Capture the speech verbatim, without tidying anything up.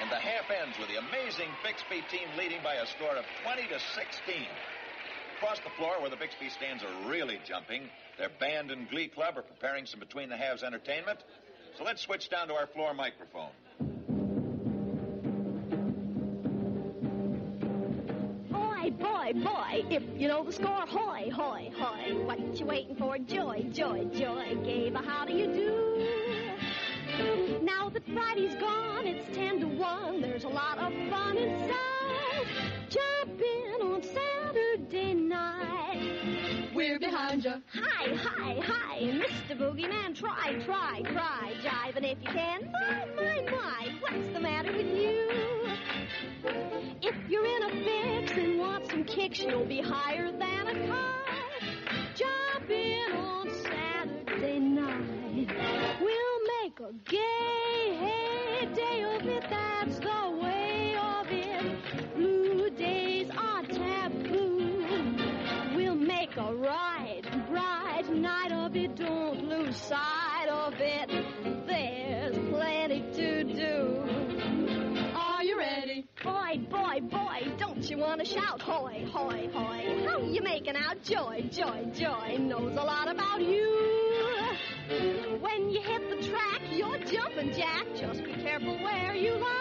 And the half ends with the amazing Bixby team leading by a score of twenty to sixteen. Across the floor where the Bixby stands are really jumping, their band and glee club are preparing some between the halves entertainment. So let's switch down to our floor microphone. Boy, boy, boy, if you know the score, hoy, hoy, hoy. What you waiting for? Joy, joy, joy. Gave a how do you do? Now that Friday's gone, it's ten to one. There's a lot of fun inside. Jump in on Saturday night. We're behind you. Hi, hi, hi, Mister Boogeyman. Try, try, try. Jiving if you can. My, my, my. What's the matter with you? If you're in a fix and want some kicks, you'll be higher than a kite. Jump in on Saturday night. We'll make a gay heyday of it. That's the way of it. Blue days are taboo. We'll make a right, bright night of it. Don't lose sight of it. There's plenty to do. Are you ready? Boy, boy, boy, don't you want to shout? Hoy, hoy, hoy. How you making out? Joy, joy, joy knows a lot about you. When you hit the track, you're jumping jack. Just be careful where you lie.